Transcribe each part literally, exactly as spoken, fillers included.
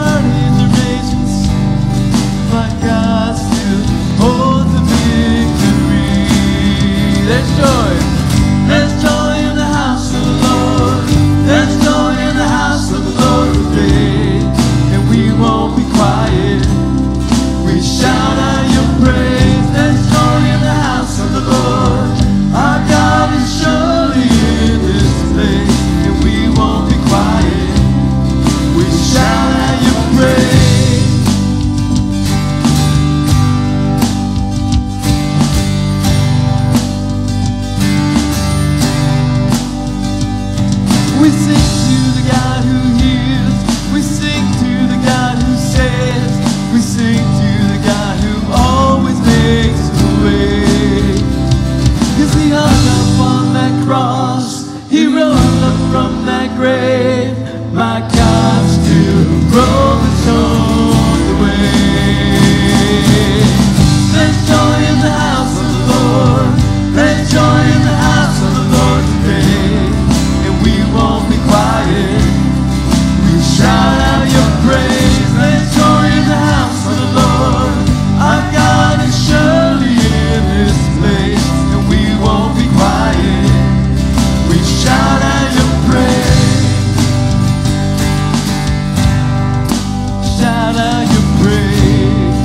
parties or nations, my God still holds the victory. There's joy, there's joy in the house of the Lord. There's joy in the house of the Lord today, and we won't be quiet. We shout out your praise. There's joy in the house of the Lord. Our God is surely in this place, and we won't be quiet. We shout out your praise. We sing to the God who heals. We sing to the God who saves. We sing to the God who always makes a way. 'Cause he hung up on that cross, he rose up from that grave. My God still rolls on the way. There's joy in the house of the Lord. There's joy in the house of the Lord today, and we won't be quiet. We shout out your praise. There's joy in the house of the Lord. Our God is surely in this place, and we won't be quiet. We shout out your praise. Shout out your praise.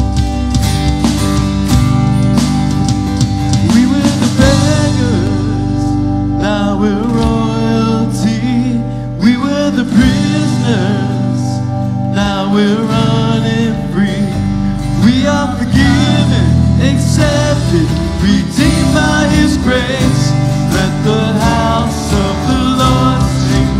We were the beggars, now we're royalty. We were the prisoners, now we're running free. We are forgiven, accepted, redeemed by his grace. Let the house of the Lord sing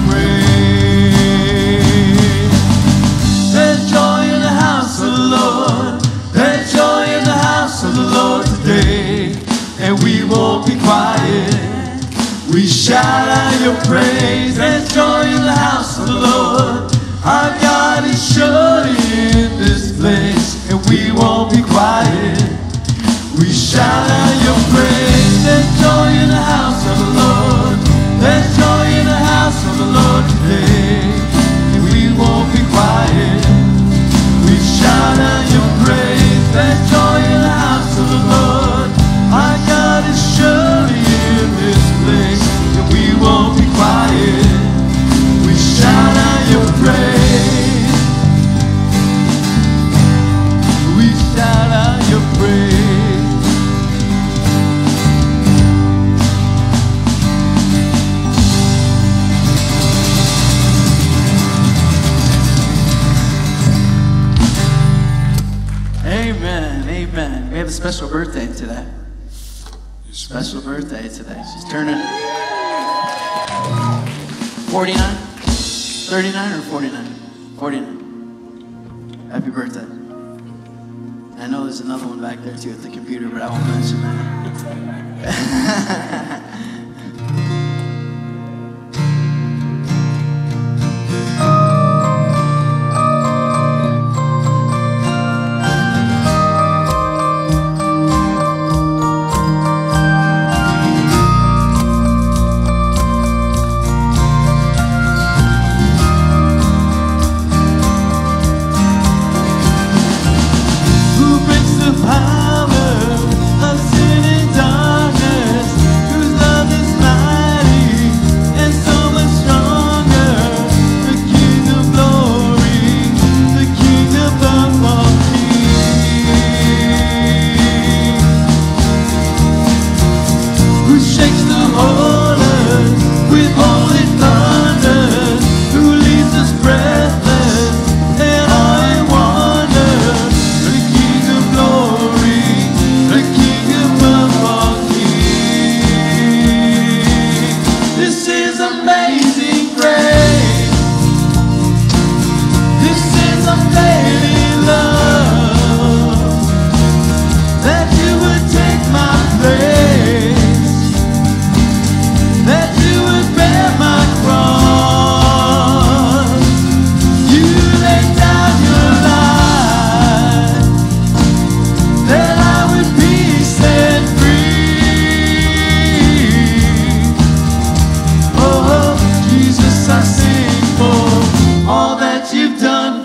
praise. There's joy in the house of the Lord. There's joy in the house of the Lord today, and we won't be quiet. We shout out your praise. There's joy in the house of the Lord. Our God is surely in this place, and we won't be quiet. We shout out your praise. There's joy in the house of the Lord. There's joy in the house of the Lord today, and we won't be quiet. We shout out your praise. There's joy in the house of the Lord. Our God is surely in this place, and we won't be quiet. We shout out your praise. We shout out your praise. Amen, amen. We have a special birthday today. Special birthday today. She's turning forty-nine? thirty-nine or forty-nine? forty-nine. Happy birthday. I know there's another one back there too at the computer, but I won't mention that. Who breaks the power of sin and darkness? Whose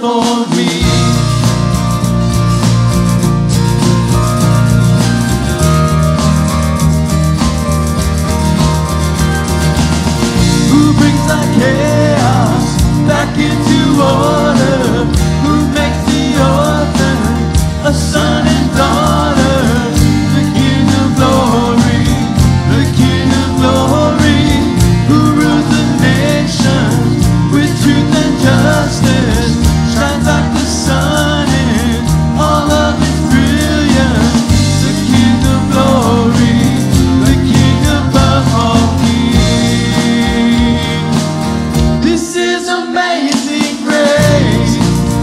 for me. Who brings the chaos back into order? Who makes the orphan a son and daughter? The King of glory, the King of glory, who rules the nations with truth and justice, shines like the sun in all of its brilliance. The King of glory, the King above all kings. This is amazing grace.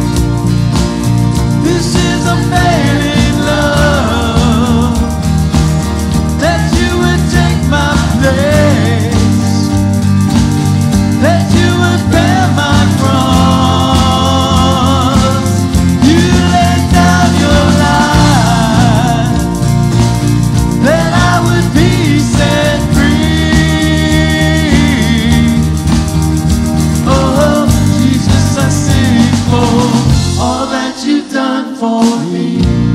This is amazing love, that you would take my place, that you would bear my cross. You laid down your life, that I would be set free. Oh, Jesus, I sing for all that you've done for me.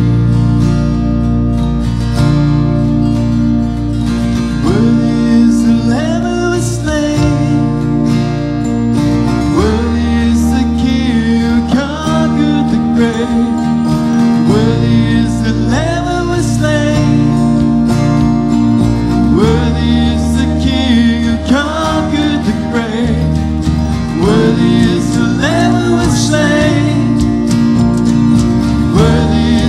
Worthy is the Lamb who was slain. Worthy is the King who conquered the grave. Worthy is the Lamb who was slain. Worthy is the King who conquered the grave. Worthy is the Lamb who was slain. Worthy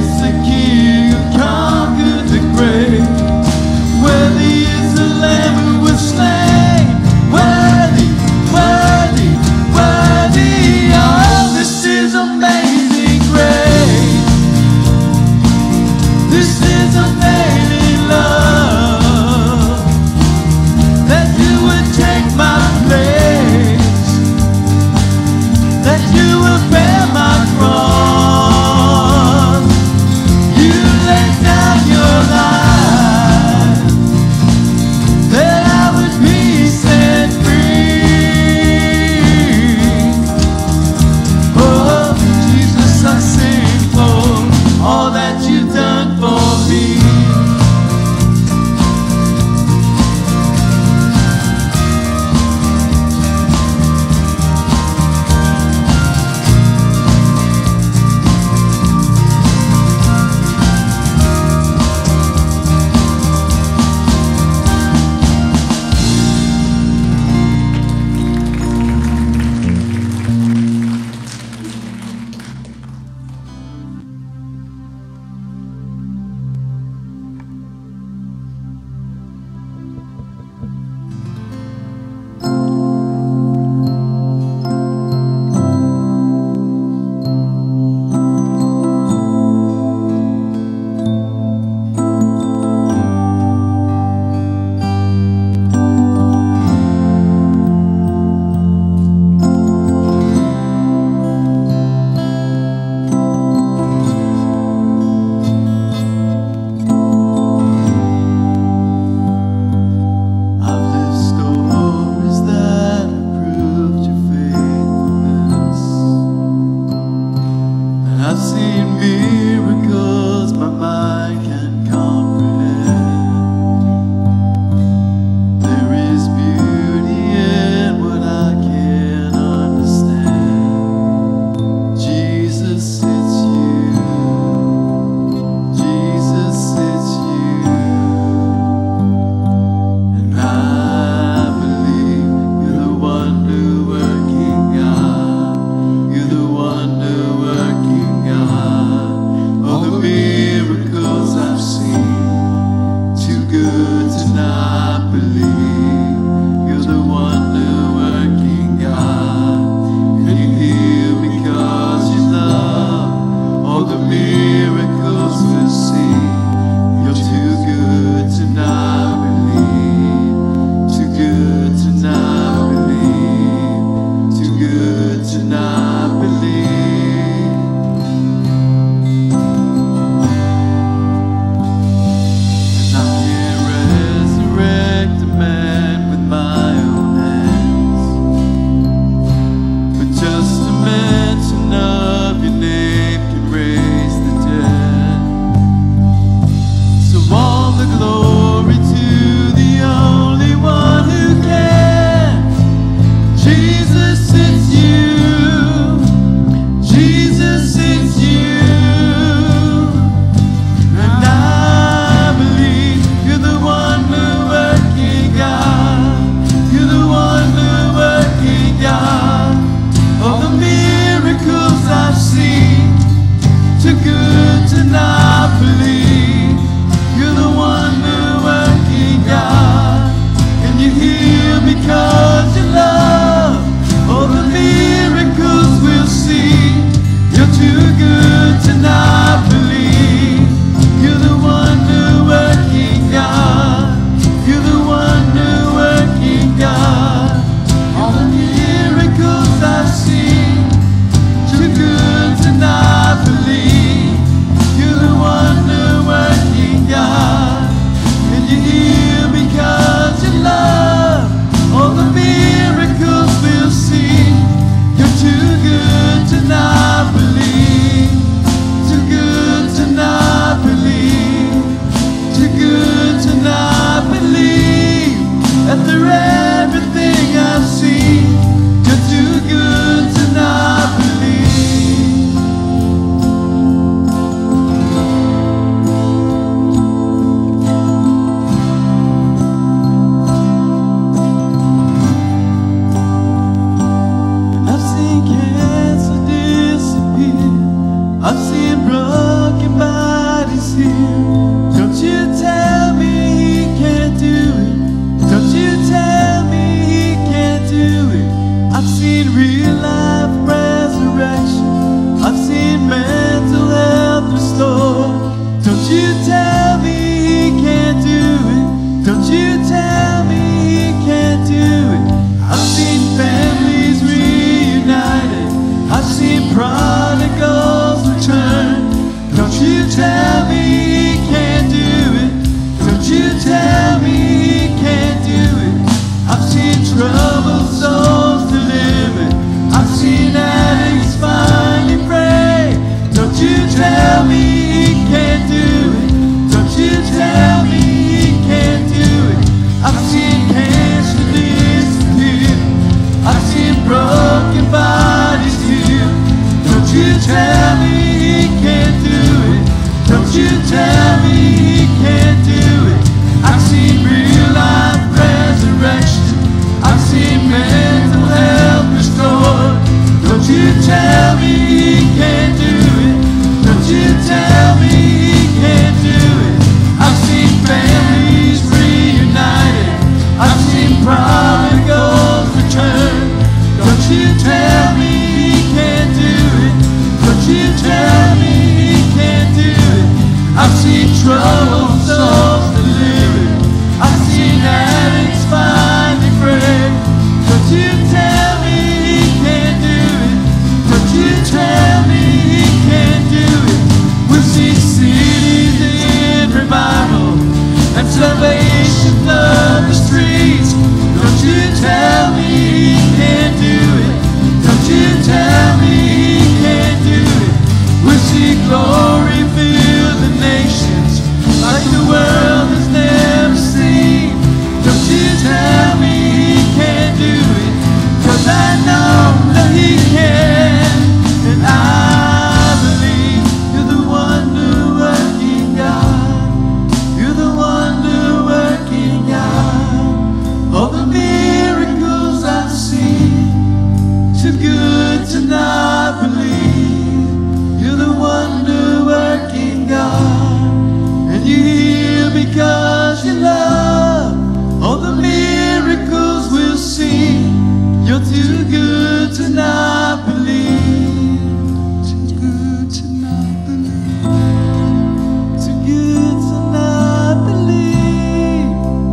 you tell me he can't do it? I've seen troubled souls delivered. I've seen addicts finally free. Don't you tell me he can't do it? Don't you tell me he can't do it? We'll see cities in revival and salvation flood the streets. Don't you tell me he can't do it? Don't you tell me he can't do it? We'll see glory fill the nations like the world has never seen. Don't you tell me he can't do it? 'Cause I know that he can, and I believe you're the wonder-working God. You're the wonder-working God. All the miracles I've seen, too good to not believe. You're the wonder-working God, and you heal because you love. All the miracles we'll see, you're too good to not believe. Too good to not believe. Too good to not believe.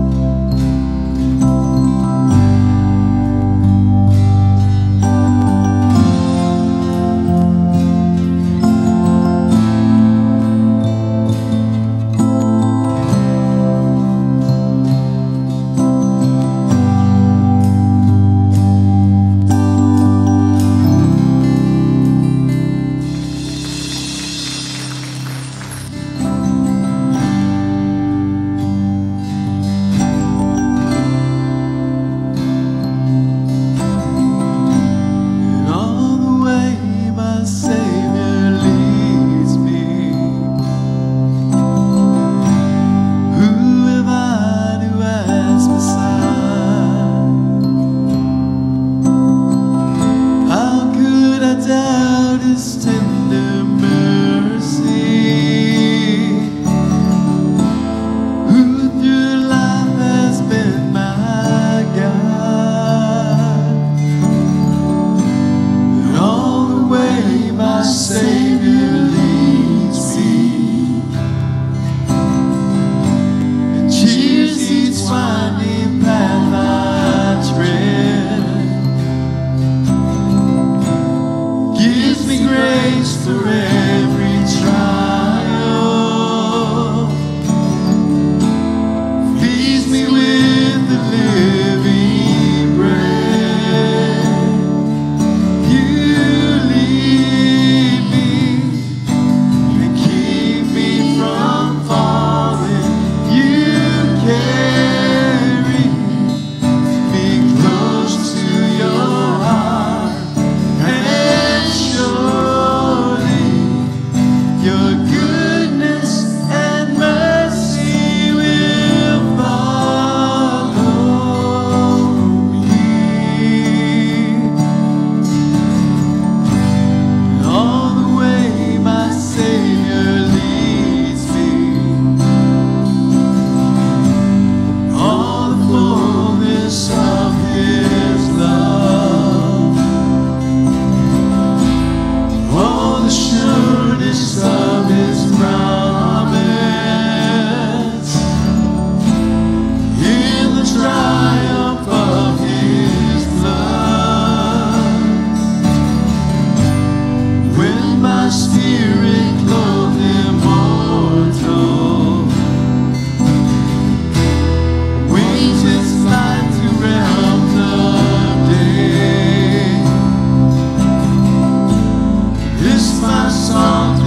And all the way my Savior leads me, who am I to ask beside? How could I doubt his tender mercy, who through life has been my guide? And all the way my Savior leads me, and cheers each winding path I tread, gives me grace for every trial, feeds me with the living bread. You lead me and keep me from falling. You carry me close to your heart, and surely your goodness and mercy will follow me. And all the way my Savior leads me, all the fullness of his love, all the sureness of his promise, in the triumph of his blood. When my spirit clothed immortal, wings its flight to realms of day, this my song